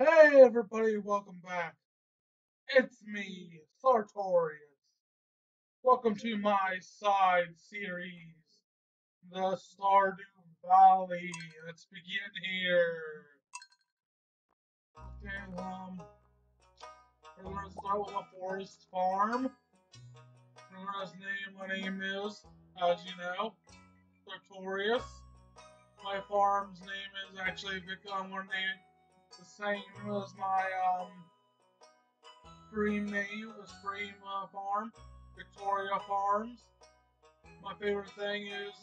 Hey everybody, welcome back. It's me, Sartorius. Welcome to my side series, the Stardew Valley. Let's begin here. Okay, we're gonna start with a forest farm. We're gonna name my name is, as you know, Sartorius. My farm's name is actually I'm gonna name it the same as my stream name, the stream farm, Victoria Farms. My favorite thing is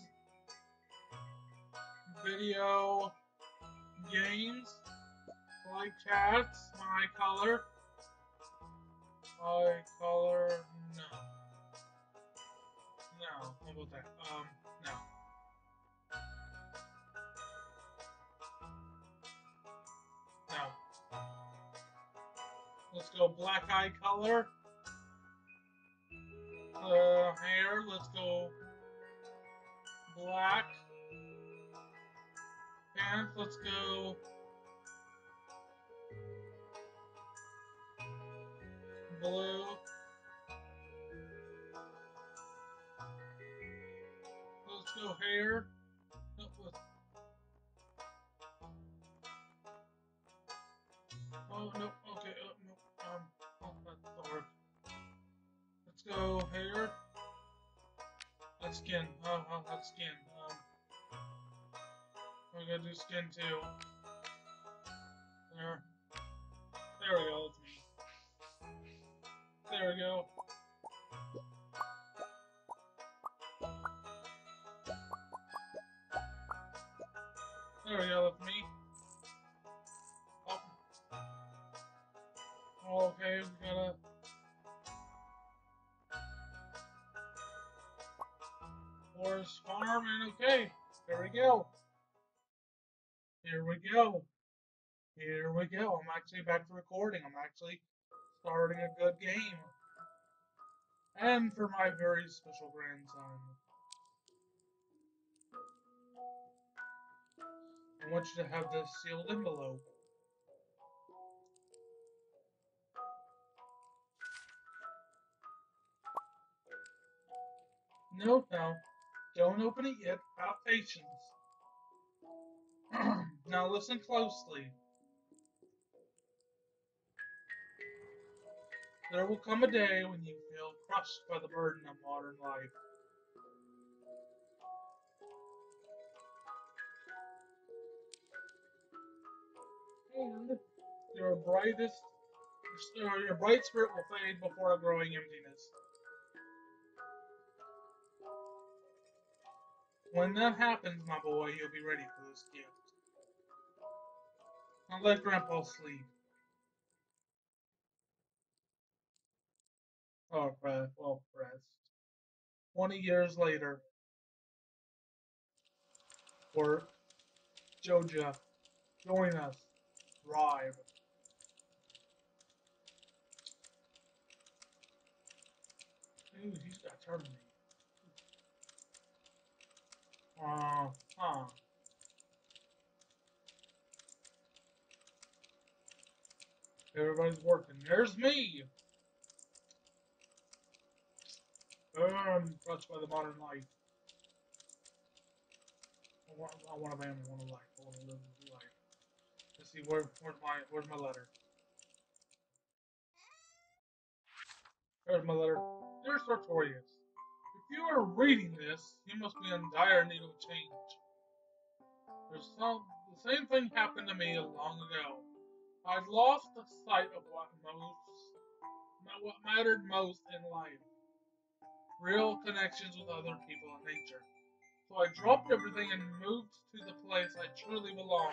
video games. I like cats. My color. My color. No. No. How about that? No. No. Let's go black eye color. Hair. Let's go black. Pants. Let's go blue. Let's go hair. No, oh no. Okay. No. That's hard. Let's go hair. That's skin. That's skin. We're gonna do skin too. There. There we go. That's me. There we go. There we go. That's me. Oh. Okay. We gotta. Forest farm and okay. There we go. Here we go. Here we go. I'm actually back to recording. I'm actually starting a good game. And for my very special grandson. I want you to have this sealed envelope. No, no. Don't open it yet. Have patience. Now listen closely. There will come a day when you feel crushed by the burden of modern life. And your brightest, your bright spirit will fade before a growing emptiness. When that happens, my boy, you'll be ready for this gift. Now let Grandpa sleep. Oh, rest. 20 years later, work, Joja, join us, thrive. Dude, he's got terminated. Huh. Everybody's working. There's me. I'm crushed by the modern life. I want a family. I want a life. I want to live a life. Let's see where's my letter. There's my letter. Dear Sartorius, if you are reading this, you must be in dire need of change. The same thing happened to me long ago. I'd lost the sight of what mattered most in life. Real connections with other people and nature. So I dropped everything and moved to the place I truly belong.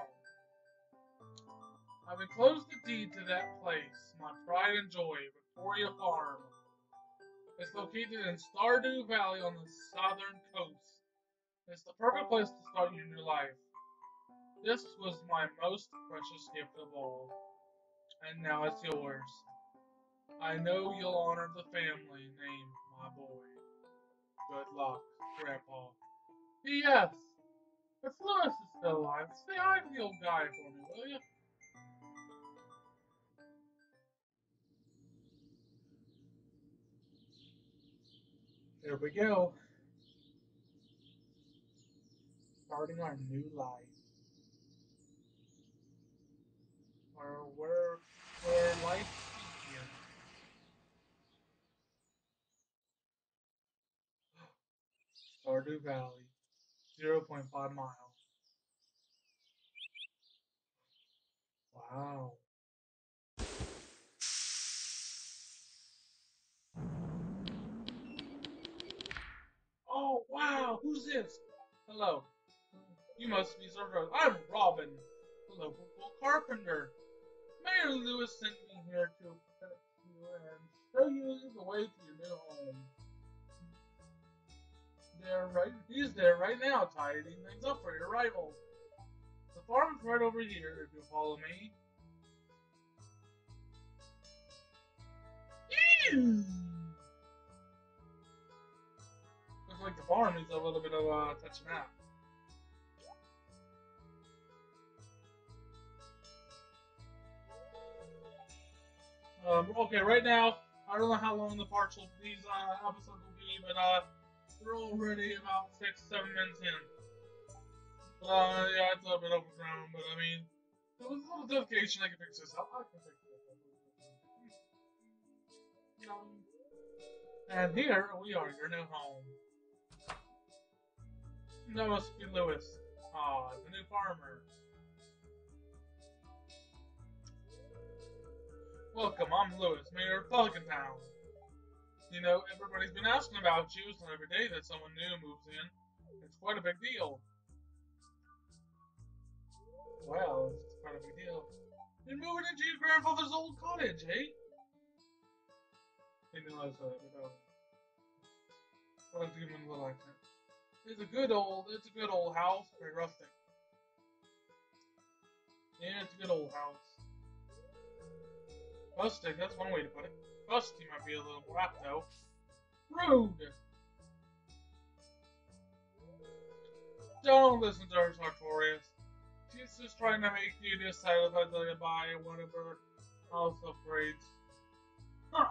I've enclosed the deed to that place, my pride and joy, Victoria Farm. It's located in Stardew Valley on the southern coast. It's the perfect place to start your new life. This was my most precious gift of all, and now it's yours. I know you'll honor the family name, my boy. Good luck, Grandpa. P.S. If Lewis is still alive, say hi to the old guy for me, will you? There we go. Starting our new life. Or where life begins. Stardew Valley. 0.5 miles. Wow. Oh, wow. Who's this? Hello. You must be Zergo. I'm Robin, the local carpenter. Mayor Lewis sent me here to protect you and show you the way to your new home. He's there right now, tidying things up for your arrival. The farm is right over here if you follow me. Looks like the farm needs a little bit of touching up. Okay, right now, I don't know how long these episodes will be, but we're already about 6-7 minutes in. Yeah, it's a bit overgrown, but I mean, with a little dedication, I can fix this up. I can fix this up. And here we are, your new home. That must be Lewis. The new farmer. Welcome, I'm Lewis, mayor of Pelican Town. You know, everybody's been asking about you, so every day that someone new moves in, it's quite a big deal. Well, it's quite a big deal. You're moving into your grandfather's old cottage, eh? Didn't realize that, I like to give him a little accent. It's a good old house, very rustic. Yeah, it's a good old house. Rustic, that's one way to put it. Rusty might be a little more apt, though. Rude! Don't listen to her, Sartorius. She's just trying to make you dissatisfied to buy one of her house upgrades. Huh.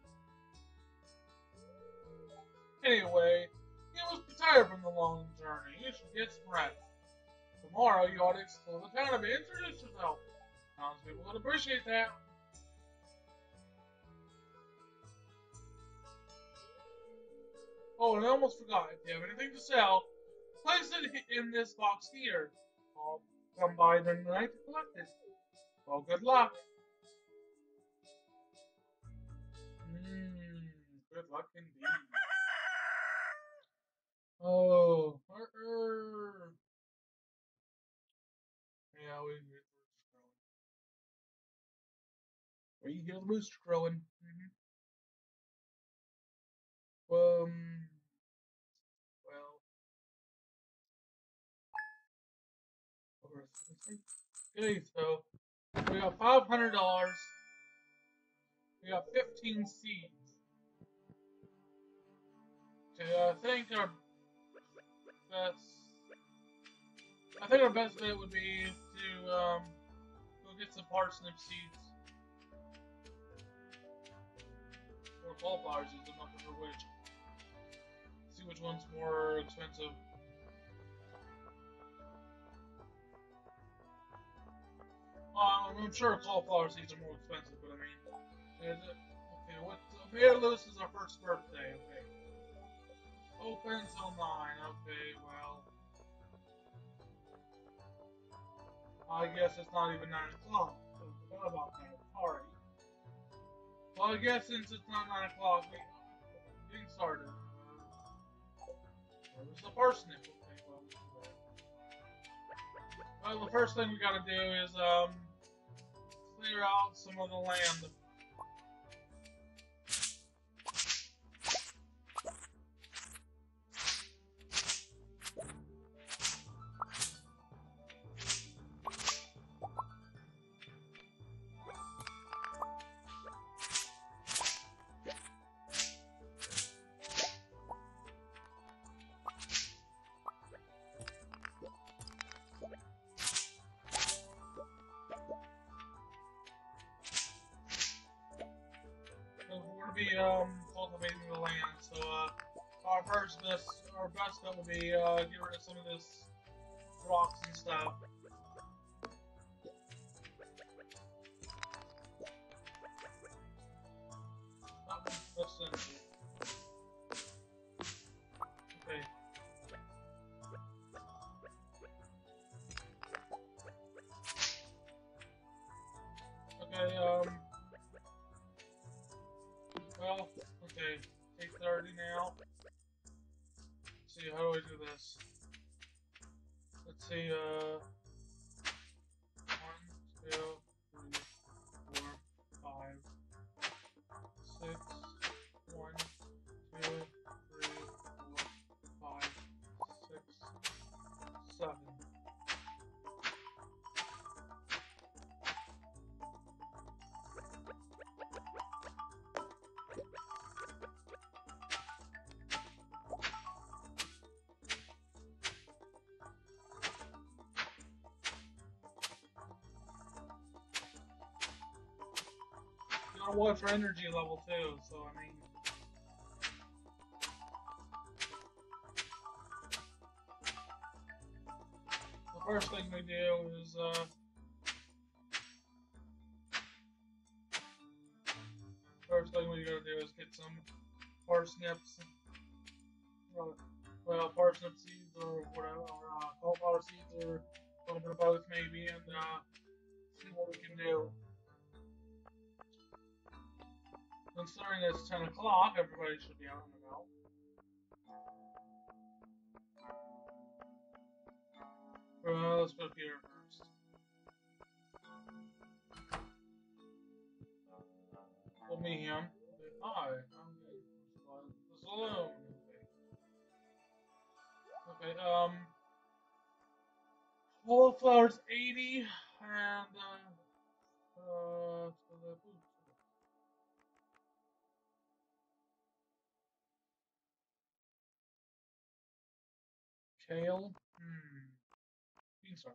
Anyway, you must be tired from the long journey. You should get some rest. Tomorrow you ought to explore the town a bit. Introduce yourself. Townspeople would appreciate that. Oh, and I almost forgot. If you have anything to sell, place it in this box here. I'll come by during the night to collect it. Well, good luck. Good luck indeed. Oh, yeah, we hear the rooster crowing. Well, okay, so we got $500. We got 15 seeds. Okay, best, I think our best bet would be to go get some parsnip seeds or cauliflower seeds. I'm not sure which. See which one's more expensive. I'm sure cauliflower seeds are more expensive, but I mean, okay, Mayor Lewis is our first birthday. Okay, open till 9. Okay, well, I guess it's not even 9 o'clock. I forgot about that. Sorry. Well, I guess since it's not 9 o'clock, we're getting started. There's a parsnip. Okay, well, the first thing we gotta do is clear out some of the land. Be cultivating the land, so our best bet would be get rid of some of this rocks and stuff. Oh, that's it. Okay. Okay, well, okay, take 30 now. Let's see, how do I do this? Let's see, 1, 2, 3, 4, 5, 6, 1, 2, 3, 4, 5, 6, 7. You gotta watch your energy level too, so I mean. The first thing we do is, first thing we gotta do is get some parsnips, well, parsnip seeds or whatever, or cauliflower seeds or a little bit of both maybe, and see what we can do. Considering it's 10 o'clock, everybody should be out and about. Let's put Peter first. We'll meet him. Hi, I'm the saloon. Okay, cauliflower's 80, and, kale? Beanstalk.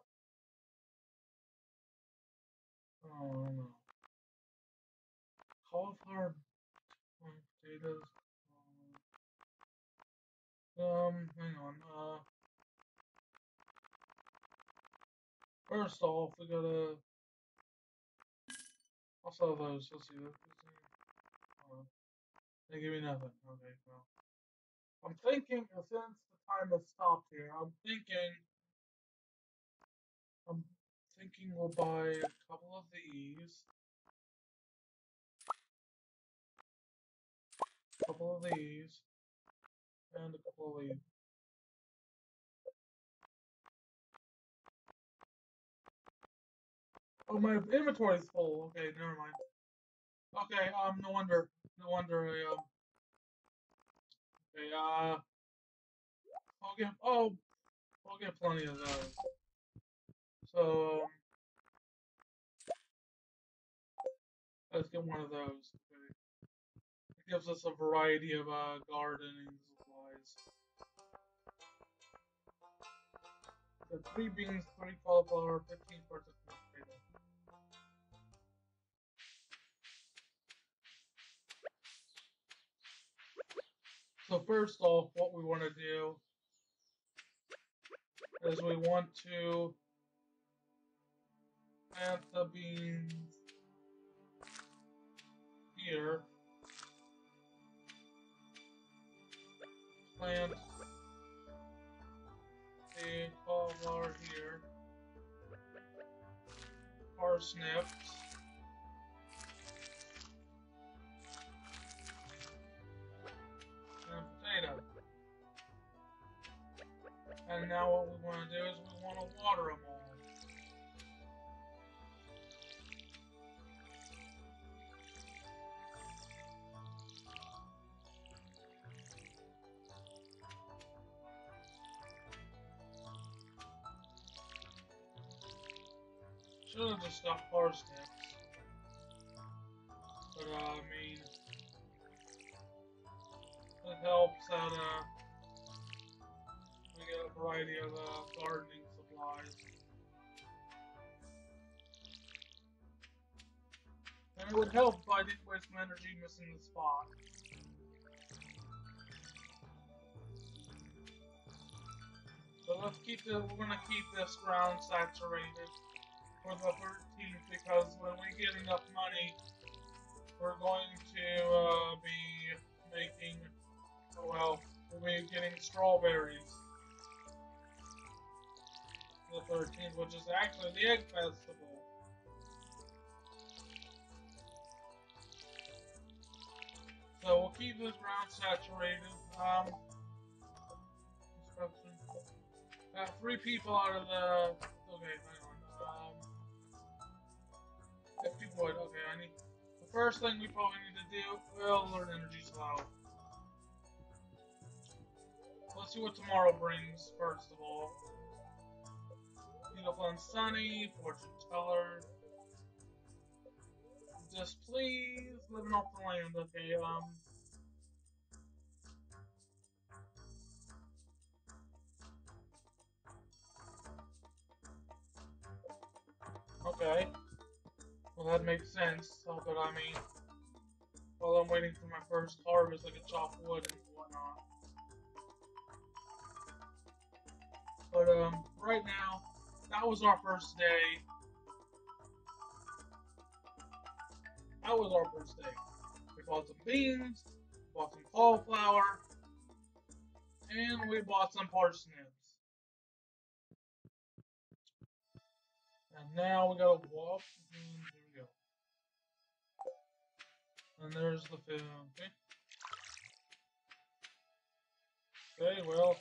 Oh, no. Cauliflower, potatoes. Hang on. First off, we gotta. I'll sell those. Let's see. They give me nothing. Okay, well. I'm thinking, since the time has stopped here, I'm thinking we'll buy a couple of these. A couple of these. And a couple of these. Oh, my inventory's full. Okay, never mind. Okay, no wonder. No wonder okay, I'll get plenty of those. So, let's get one of those. Okay. It gives us a variety of, gardening supplies. So 3 beans, 3 cauliflower, 15 parts of potato. So first off, what we want to do is we want to plant the beans here. Plant the cauliflower here. Parsnips. And potato. And now what we want to do is we want to water them all. Should have just got parsnips. But, I mean, it helps that, we get a variety of, gardening supplies. And it would help if I didn't waste my energy missing the spot. So let's keep the, we're gonna keep this ground saturated for the 13th because when we get enough money, we're going to be making, well, we'll be getting strawberries the 13th, which is actually the Egg Festival. So we'll keep the ground saturated. Instruction. 3 people out of the. Okay, hang on. 50 wood. Okay, I need. The first thing we probably need to do. We'll learn energy slow. Let's see what tomorrow brings. First of all, beautiful and sunny. Fortune teller. Just please living off the land. Okay. Okay. Well, that makes sense. So, but I mean, while I'm waiting for my first harvest, I can chop wood and whatnot. But right now, that was our first day. That was our first day. We bought some beans, bought some cauliflower, and we bought some parsnips. And now we gotta walk, and here we go. And there's the food. Okay. Okay, well.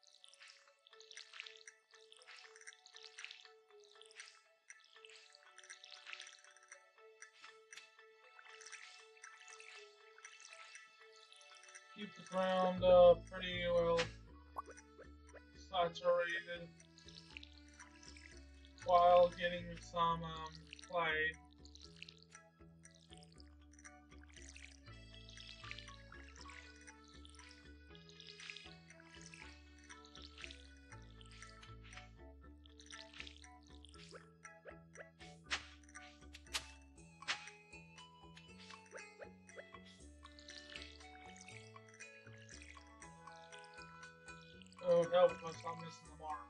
Keep the ground pretty well saturated while getting some clay. Oh, help us, I'm missing the mark.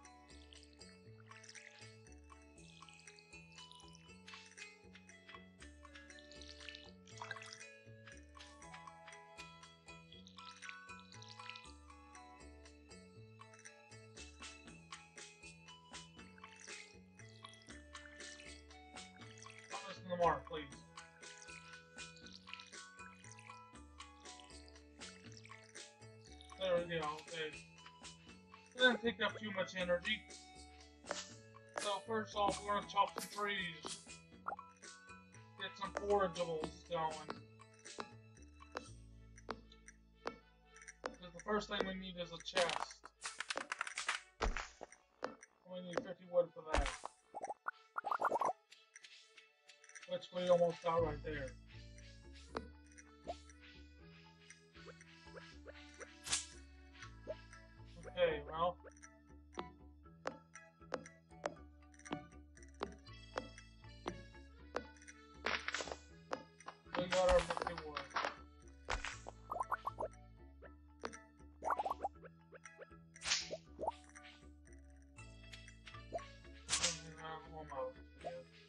I'm missing the mark, please. There we go, okay. It doesn't take up too much energy. So first off, we're gonna chop some trees. Get some forageables going. Because the first thing we need is a chest. We need 50 wood for that. Which we almost got right there. Okay, well. We got our 50 wood. Almost. Yeah.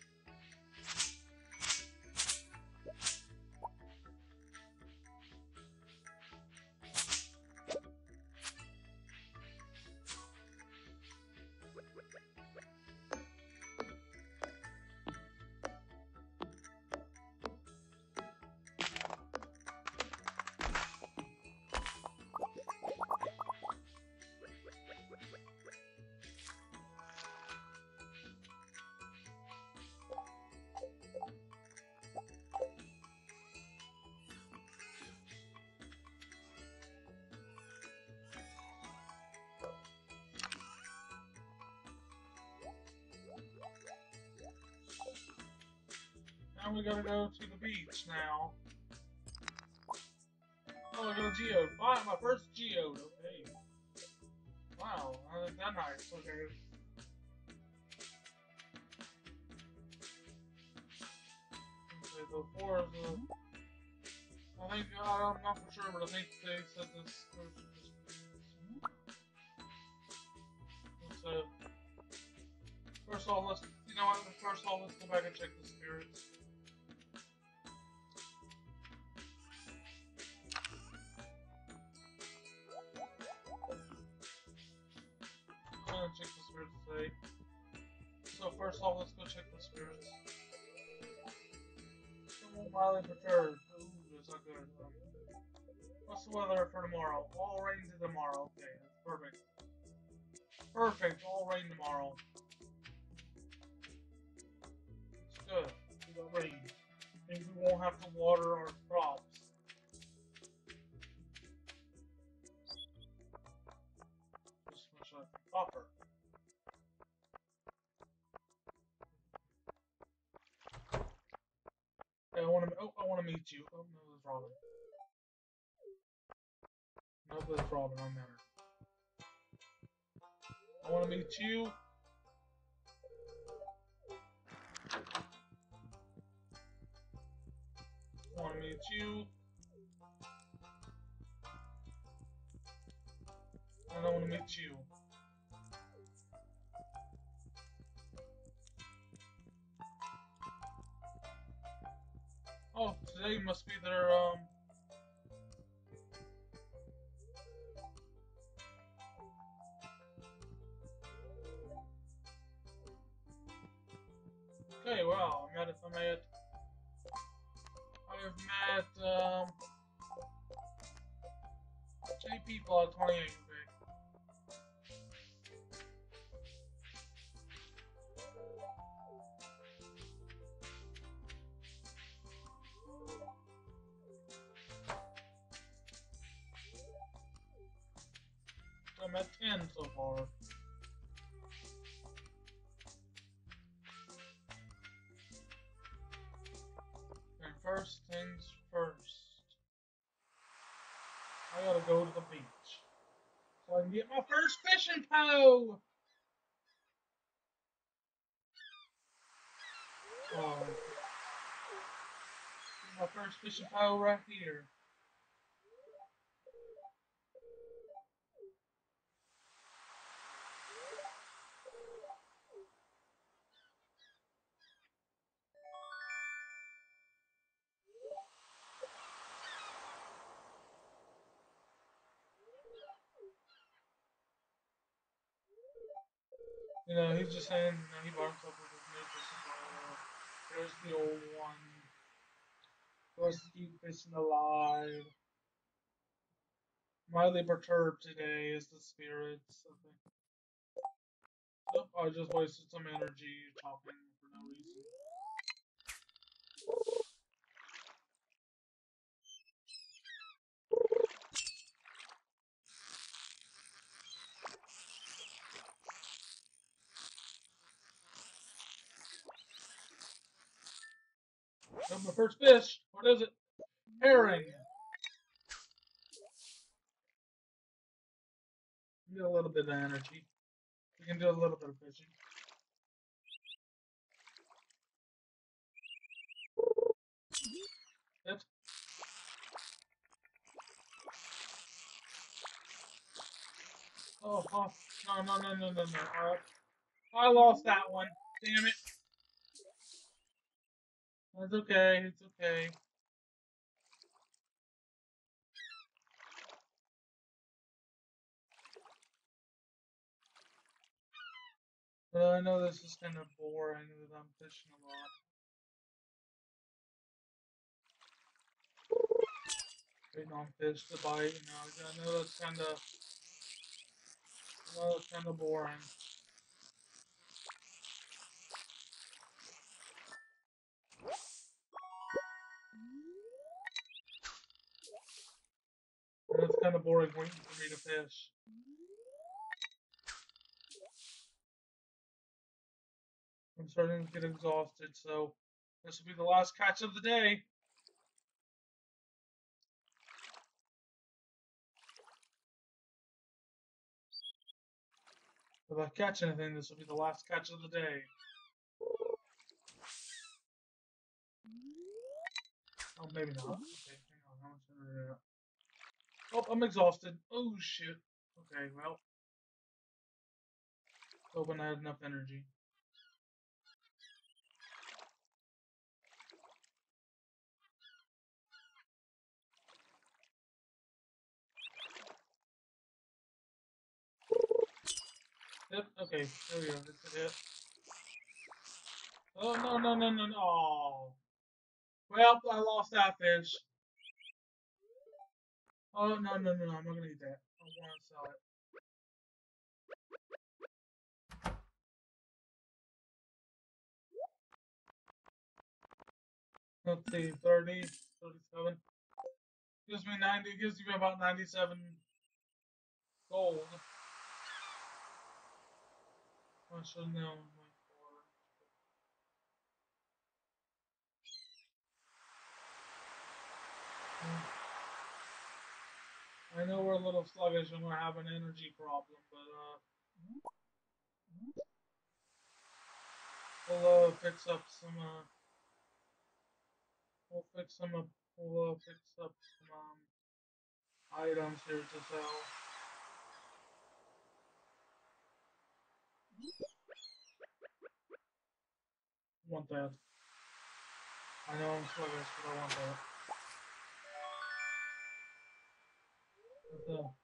Now we gotta go to the beach now. Oh, I got a geode. Fine, my first geode. Okay. Wow, that's nice. Okay. Okay, the four is I think, I'm not for sure, but I think they said this. So, first of all, you know what? First of all, let's go back and check the spirits. I'm gonna check the spirits today. So first of all, let's go check the spirits. Someone mildly perturbed. Ooh, that's not good. What's the weather for tomorrow? All rain to tomorrow. Okay, that's perfect. Perfect, all rain tomorrow. It's good. We got rain. Maybe we won't have to water our crops. Just much like copper. Hey, I want to meet you. Oh no, there's Robin. No, there's Robin. I met her. I want to meet you. I want to meet you. And I want to meet you. Oh, today must be their Okay, well, I've met three people at 28. Okay. So I'm at 10 so far. And first things first, I gotta go to the beach so I can get my first fishing pole. Oh, my first fishing pole right here. You know, he's just saying, you know, he bought himself with his new fishing pole. There's the old one. Wants to keep fishing alive. Mildly perturbed today is the spirits. I think. Nope, I just wasted some energy talking for no reason. Got my first fish. What is it? Herring. Get a little bit of energy. We can do a little bit of fishing. It. Oh, oh, no. I lost that one. Damn it. That's okay. It's okay. But I know this is kind of boring that I'm fishing a lot. Waiting on fish to bite, you know. I know that's kind of boring. And it's kind of boring waiting for me to fish. I'm starting to get exhausted, so this will be the last catch of the day. If I catch anything, this will be the last catch of the day. Oh, maybe not. Okay, hang on. How much energy I got? Oh, I'm exhausted. Oh, shit. Okay, well. Hoping I had enough energy. Yep, okay, there we go. This is it. Oh, no, no, no, no, no. Oh. Well, I lost that fish. Oh, no, no, no, no. I'm not gonna eat that. I want to sell it. Let's see, 30, 37. Gives me 90, gives me about 97 gold. I should know. I know we're a little sluggish and we're having an energy problem, but we'll fix up some we'll fix some up we'll fix up some items here to sell. Want that? I know I'm sluggish, but I want that. But,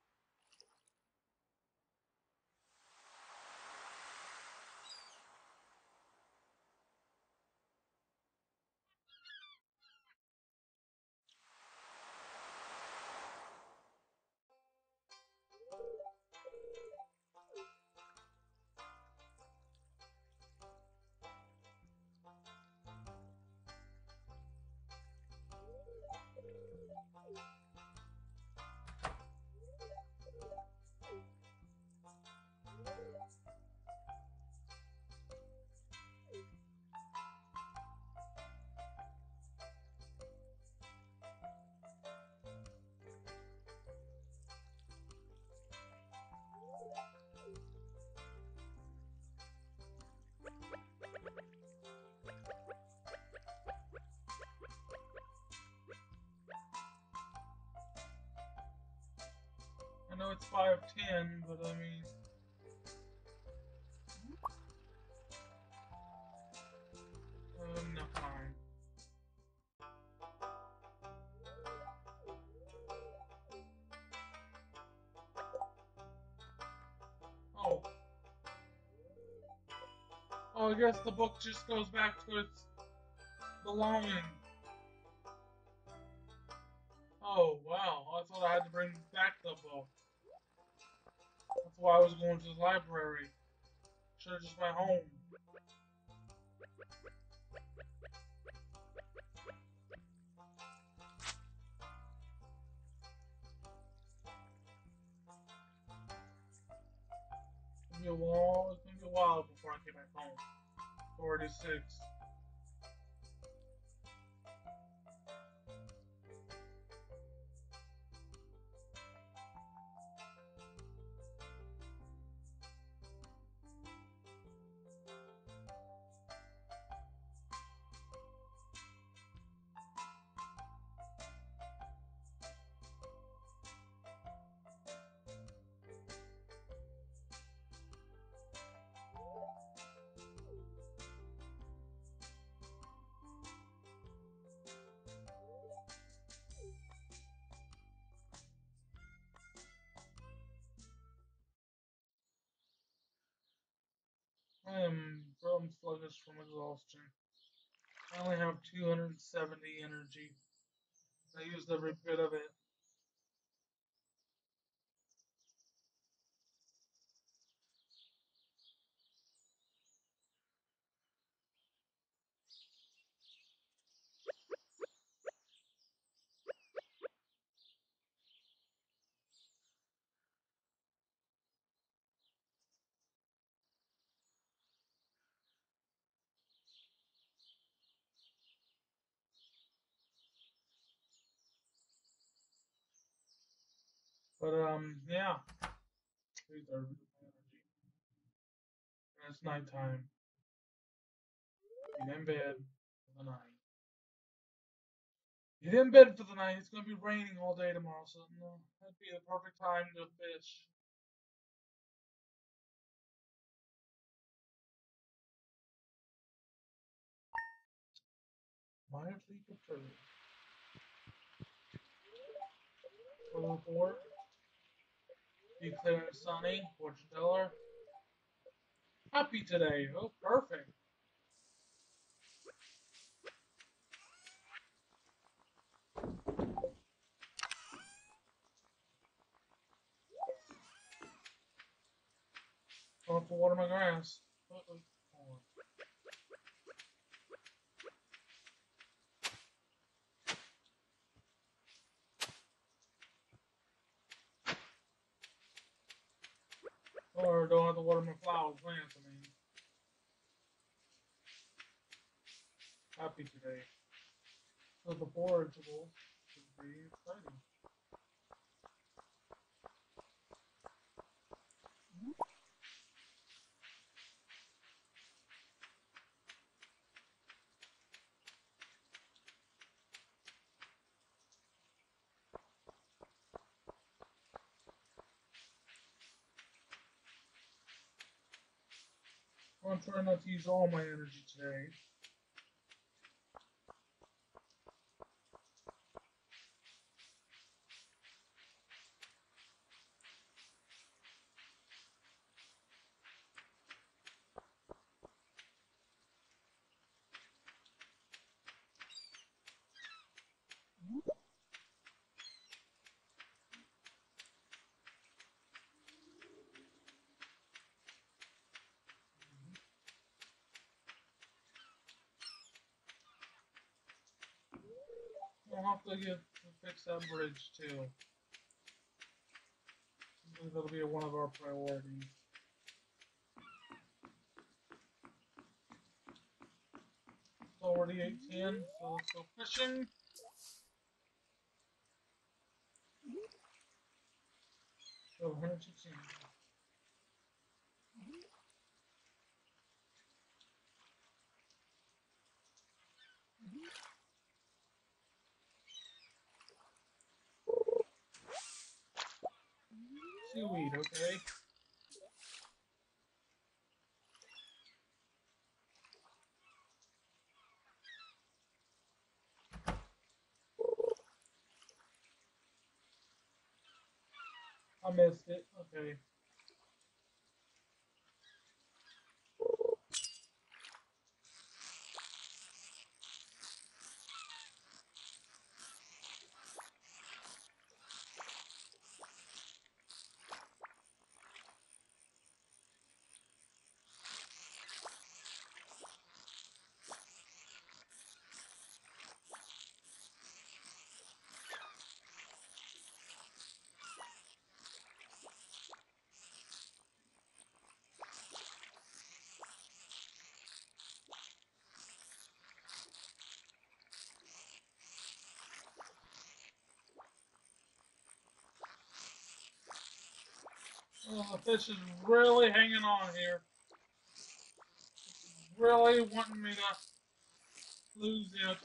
I know it's 5:10, but I mean, no, fine. Oh, oh, I guess the book just goes back to its belonging. Oh, wow. I thought I had to bring back the book. That's why I was going to the library. Should have just went home. It's gonna be a while before I get back home. 46. I am from sluggish from exhaustion. I only have 270 energy. I used every bit of it. But yeah. 3/3 of my energy. And it's nighttime. Get in bed for the night. Get in bed for the night. It's gonna be raining all day tomorrow, so no, that'd be the perfect time to fish. Mildly perturbed. Blue report. Be clear and sunny. Fortune teller. Happy today. Oh, perfect. Going to water my grass. Hold on. Or don't have to water my flower plants, I mean. Happy today. So the forageables should be exciting. I'm trying not to use all my energy today. I'll have to get to fix that bridge too. That'll be one of our priorities. It's already 8:10, so let's go fishing. Go 116. Seaweed, okay. I missed it. Okay. Oh, the fish is really hanging on here. Really wanting me to lose it.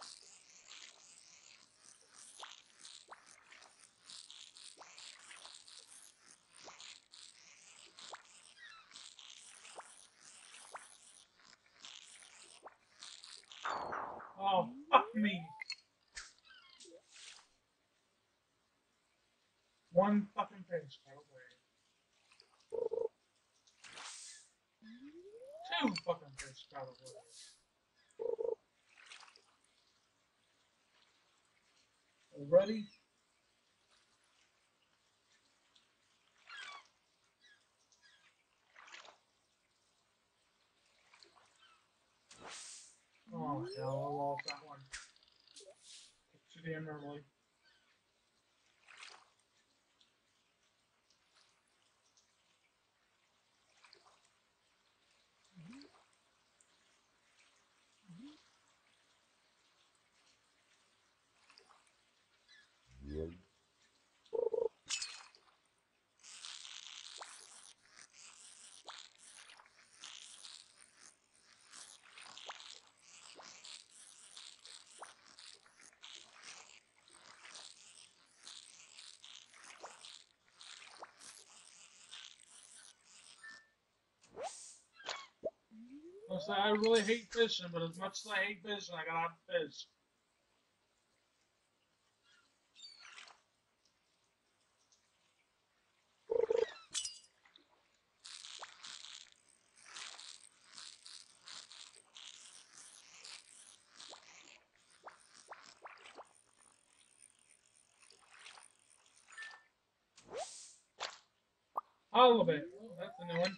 Oh, fuck me. One fucking fish got away. Two fucking fish got away. Ready? Oh, hell, I lost that one. Too damn early. I say I really hate fishing, but as much as I hate fishing, I gotta have fish. Halibut. Oh, that's a new one.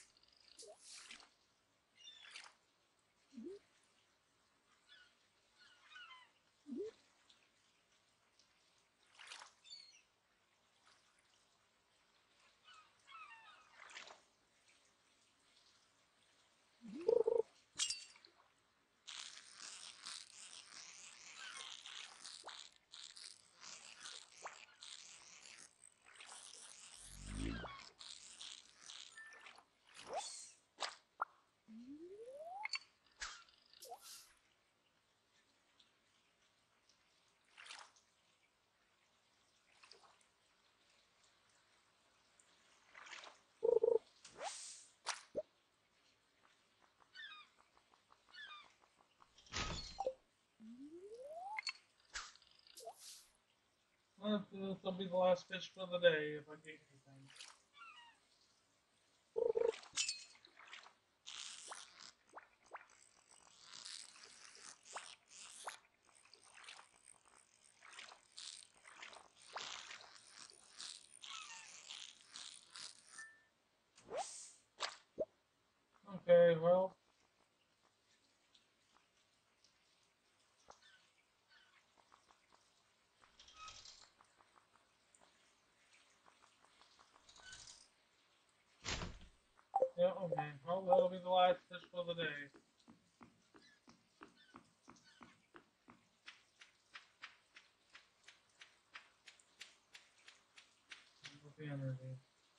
Well, this will be the last fish for the day if I get anything. Okay, well. Yeah, okay. Well, that'll be the last fish for the day. With the energy.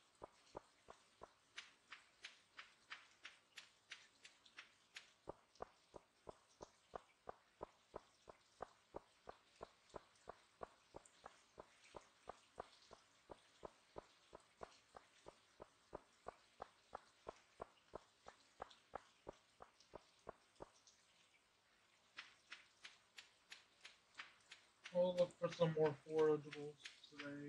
We'll look for some more forageables today.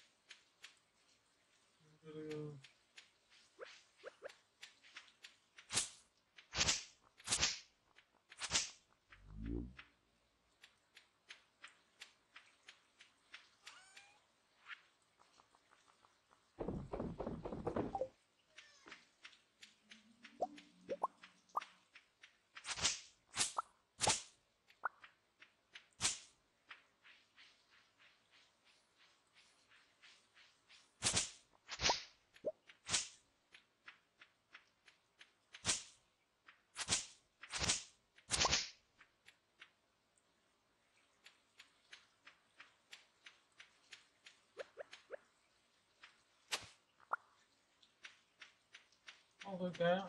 I'll do that.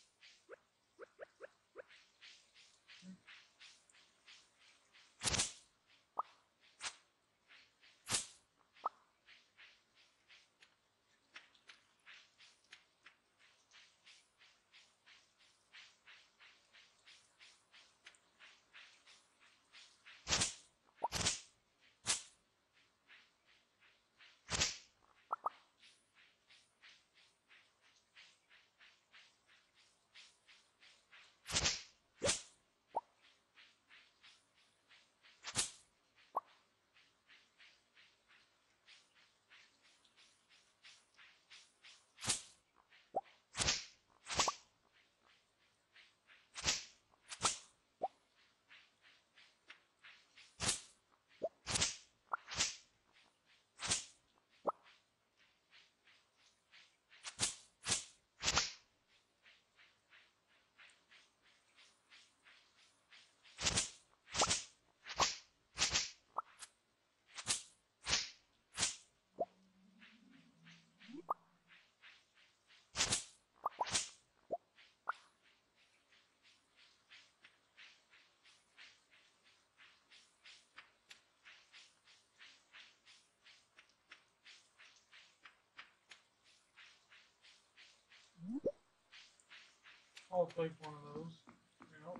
I'll take one of those. Yep.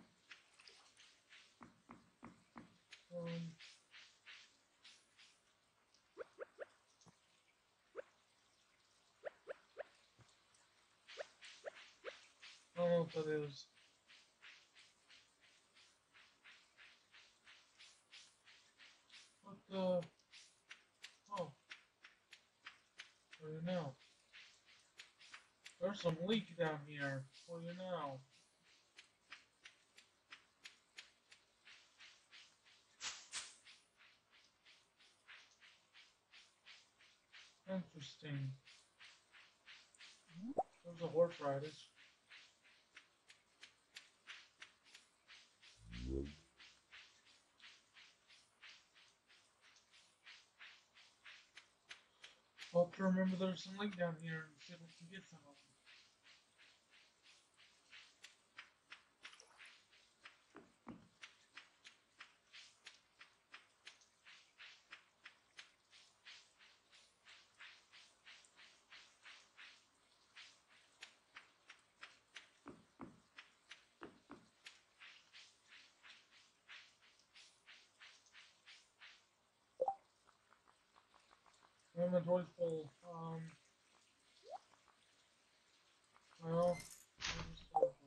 I don't know what that is. What the? Oh. What do you know? There's some leak down here. What do you know? Interesting. There's a horseradish. I'll have to remember there's some leak down here and see if we can get some of them. Inventory's full. Well, I'll just sort of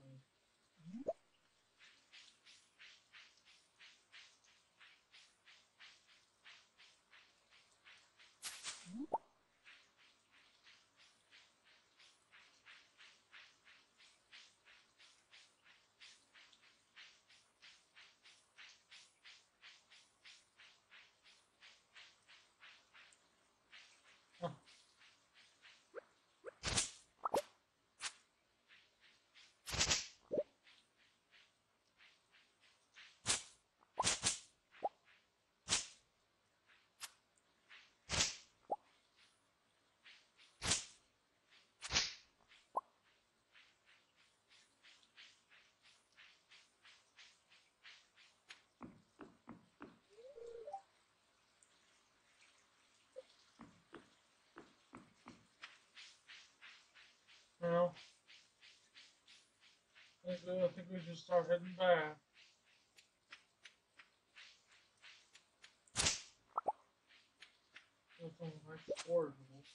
Huh. Well, I think we should start heading back. There's some nice forageables.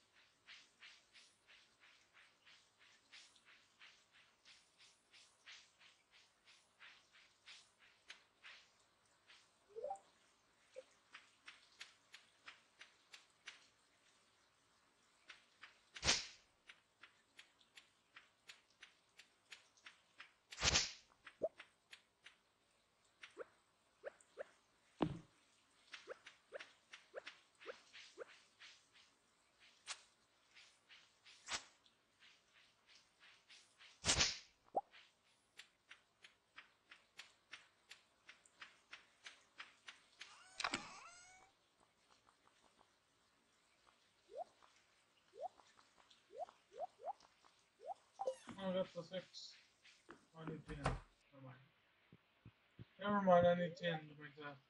I got the 6. I need 10. Never mind. Never mind, I need 10 to make that.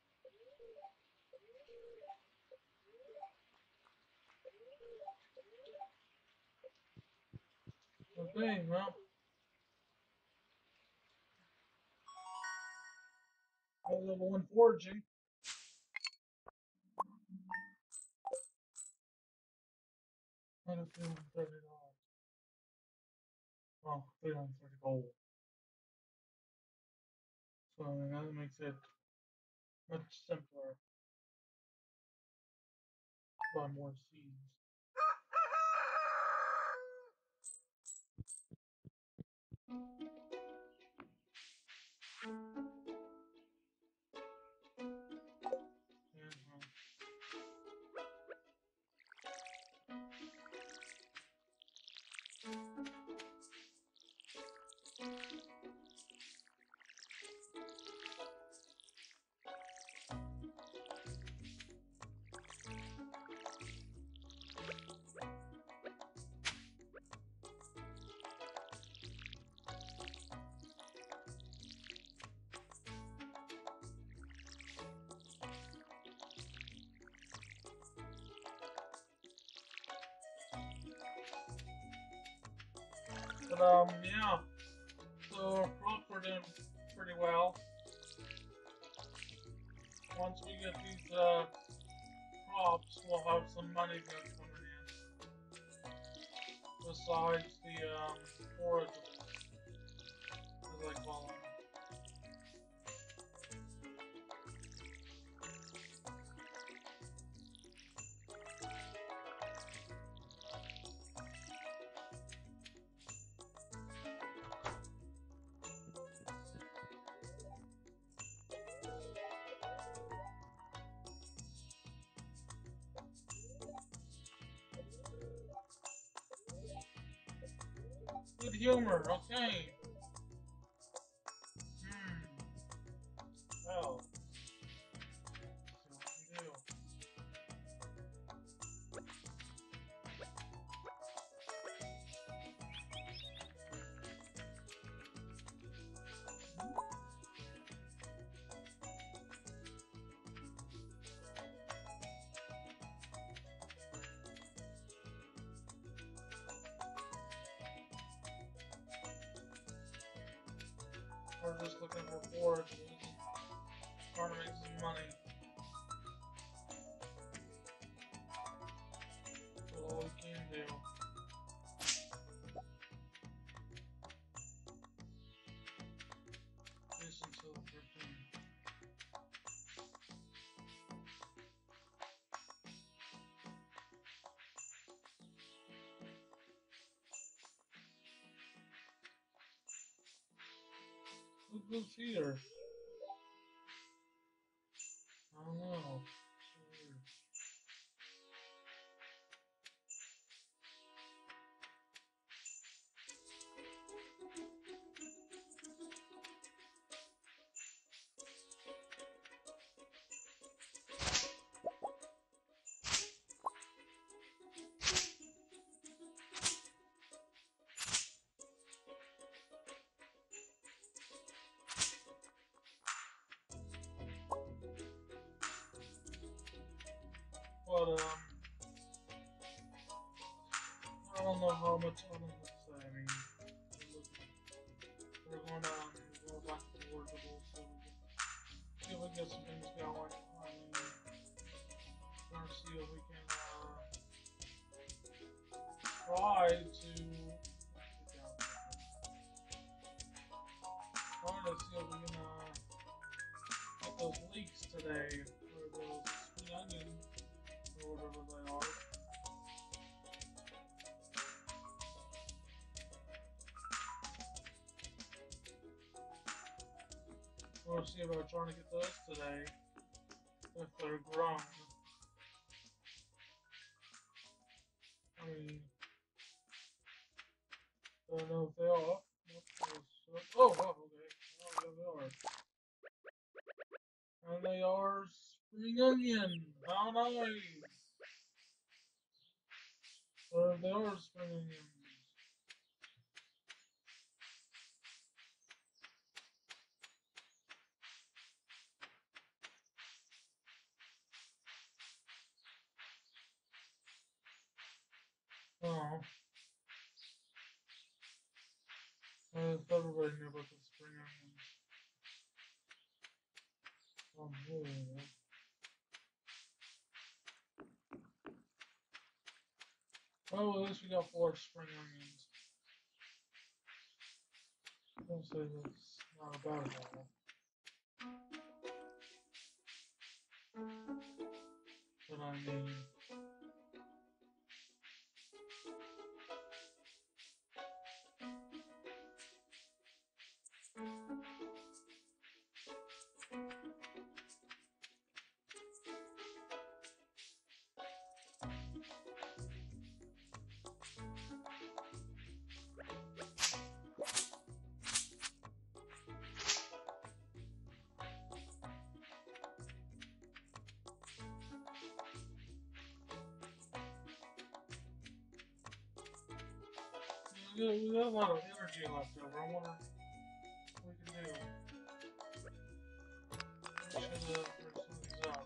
Okay, well. Level 1 foraging. And it's $330. Well, 330 gold. So that makes it much simpler to buy more seeds. And, yeah. So our crops are doing pretty well. Once we get these crops, we'll have some money that's coming in. Besides the forageables, as I call them. humor. Okay. Well. See what we can do. We're just looking for forage. Trying to make some money. That's all we can do. This until 13. Who goes here? I don't know. So weird. But I don't know how much I don't know what to say. I mean, we're going to go back to workable so we can see if we get some things going. I mean, trying to see if we can try to see if we can get those leeks today, or those sweet onion, or whatever they are. We'll see about trying to get those today, if they're grown. I mean, I don't know if they are. Oh, wow, okay. Oh, yeah, they are. And they are spring onion. How nice. They are spring onions. Oh. Everybody knew about the spring onions. Oh, yeah. Oh, at least we got 4 spring onions. Don't say that's not a bad haul. But I mean, we got a lot of energy left over. I wonder what we can do. We should bring some of these up.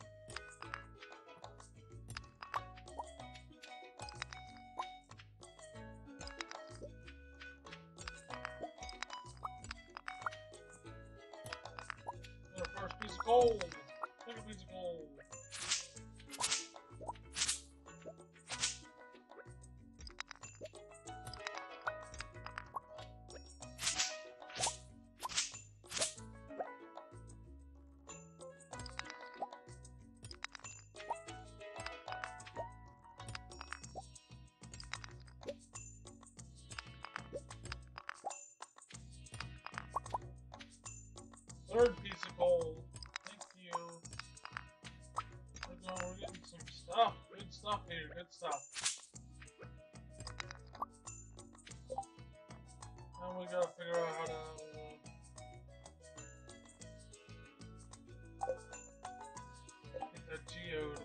Got our first piece of gold. Second piece of gold. Third piece of gold. Thank you. We're getting some stuff. Good stuff here. Good stuff. Now we gotta figure out how to get that geode.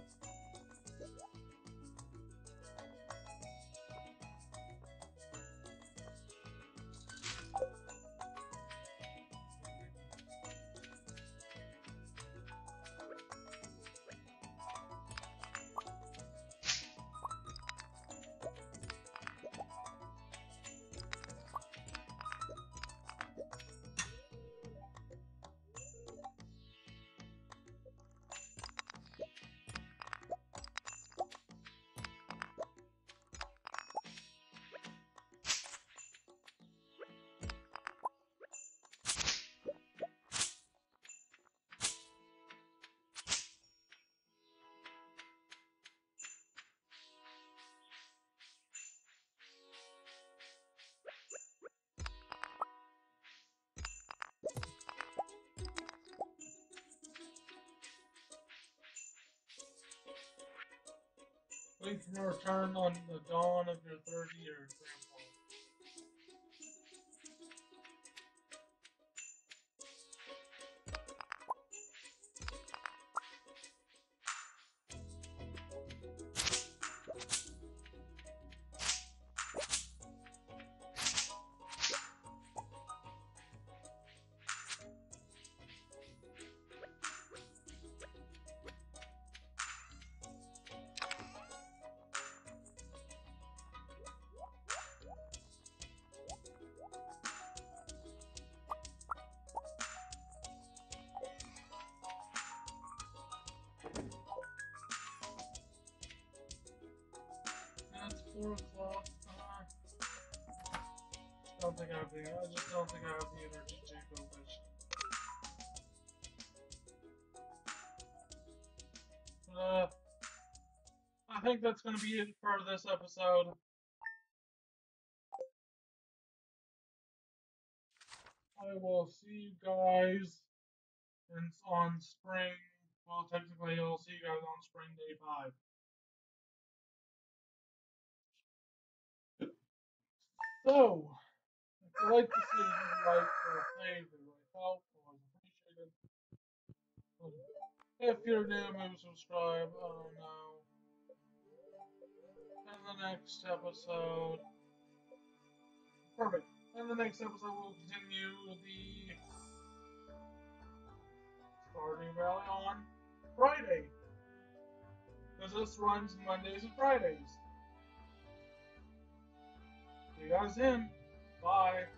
Wait for your return on the dawn of your third year, Grandpa. Now it's 4 o'clock. I just don't think I have the energy to go fishing. I think that's going to be it for this episode. I will see you guys on spring. Well, technically, I'll see you guys on spring day 5. So, if you like the series, like or favorite, help, always appreciated. If you're new, maybe subscribe. I don't know. In the next episode, perfect. In the next episode, we'll continue the Stardew Valley on Friday. Because this runs Mondays and Fridays. See you guys then. Bye.